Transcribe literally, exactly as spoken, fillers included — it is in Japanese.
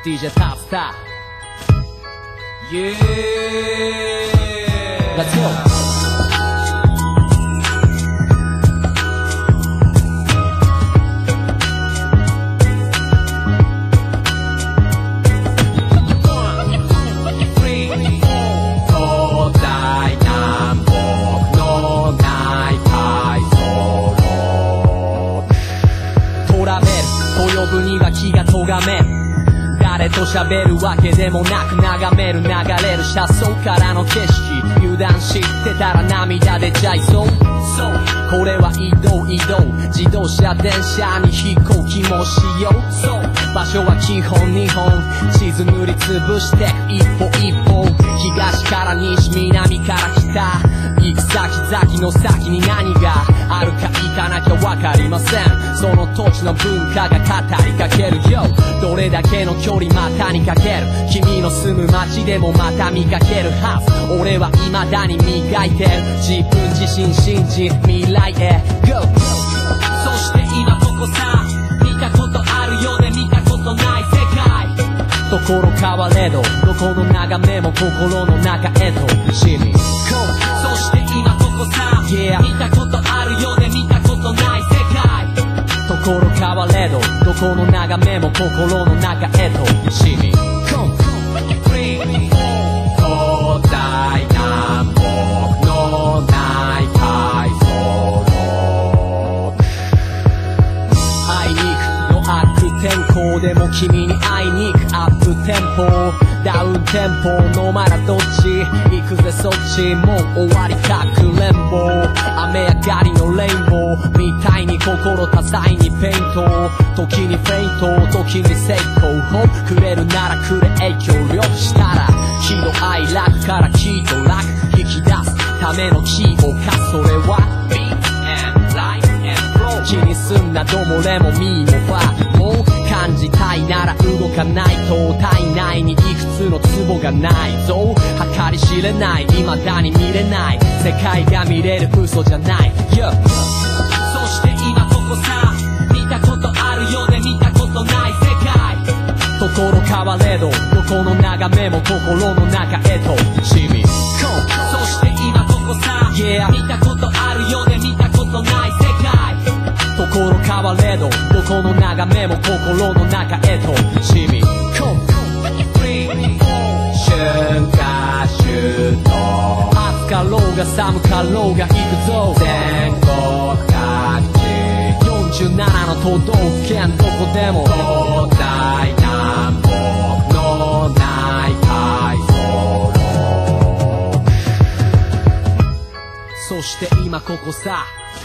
ディージェー タップスター Yeah Let's goには気がとがめ誰と喋るわけでもなく眺める流れる車窓からの景色油断知ってたら涙出ちゃいそうそうこれは移動移動自動車電車に飛行機もしようそう場所は基本日本地図塗りつぶして一歩一歩東から西南から北行く先々の先に何があるか行かなきゃわかりませんその土地の文化が語りかけるよどれだけの距離股にかける君の住む街でもまた見かけるはず俺は未だに磨いてる自分自身信じ未来へ Go そして今ここさ見たことあるようで見たことない世界ところ変われどどこの眺めも心の中へと染み込むそして今ここさ、yeah. 見たことあるようで見たことない世界ところ変われどどこの眺めも心の中へと染み込む東西南北のない海藻のあいにくの悪天候でも君に会いに行くアップテンポダウンテンポのまだどっち行くぜそっちもう終わりかくれんぼ雨上がりのレインボーみたいに心多彩にペイント時にフェイント時に成功くれるならくれ影響力したら喜怒哀楽から喜と楽引き出すための気をかそれは Beat and Life and Flow 気にすんなどもレもミーもファもう感じたいなら動かないと体内にいくつのツボがないぞ計り知れない未だに見れない世界が見れる嘘じゃない、yeah. そして今ここさ見たことあるようで見たことない世界ところ変われどどこの眺めも心の中へと染み込むそして今ここさ、yeah. 見たことあるようで見たことない世界ところ変われどどこの眺めも心の中へと染み込む春夏秋冬暑かろうが寒かろうが行くぞ全国各地よんじゅうななの都道府県どこでも東西南北のない海藻そして今ここさ